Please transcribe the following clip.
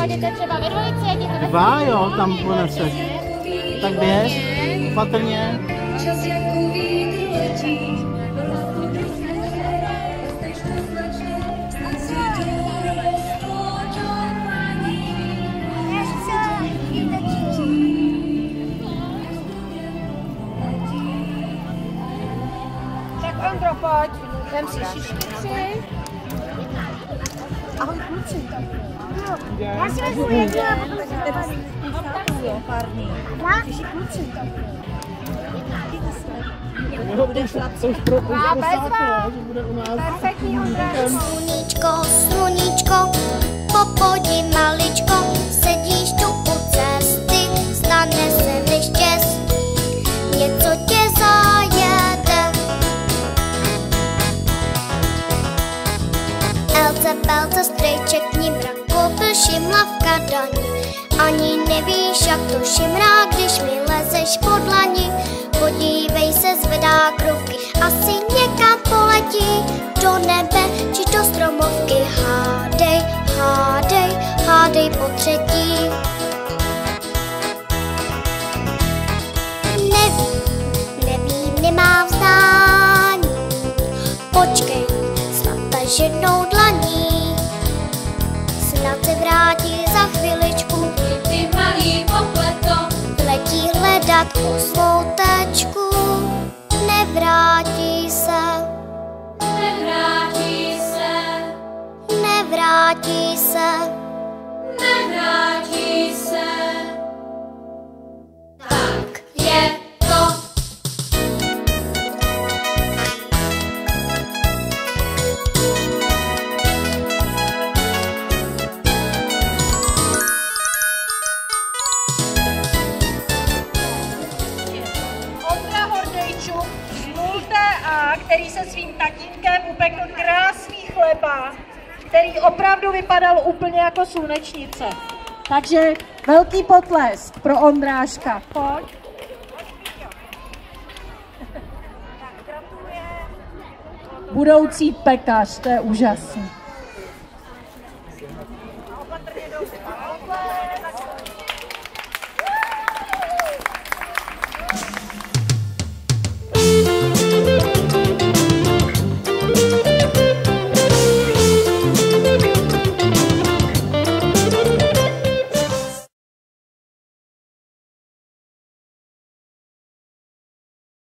jdete třeba ve dvojici, jak je to Dva, jo, tam poneseš. Tak běž, opatrně. Tak Ondro, pojď. Vem si šiškici. Ahoj kluci. Já si vezmu jednu a potom pár dní. Těší kluci. Bude chlapci. Perfektní Ondra. Sluníčko, sluníčko, popodi maličko, sedíš tu u cesty, stane se neštěstí, něco tě zajede. Elce, pelce, strejček, nibra, koupil šimla v Kadani, ani nevíš, jak to šimrá, když mi lezeš pod lani. Podívej se, zvedá kruky, asi někam poletí, do nebe či do stromovky. Hádej, hádej, hádej po třetí. Nevím, nemá vzdání, počkej, snad taženou dlaní, snad se vrátí za chviličku. Ty malý popleto, Letí hledat o svou tečku, nevrátí se, nevrátí se, nevrátí se. nevrátí se. Tak je to. Ondra Hordejčuk z 0. A, který se svým tatínkem upekl krásný chleba, který opravdu vypadal úplně jako slunečnice. Takže velký potlesk pro Ondráška. Pojď. Budoucí pekař, to je úžasný.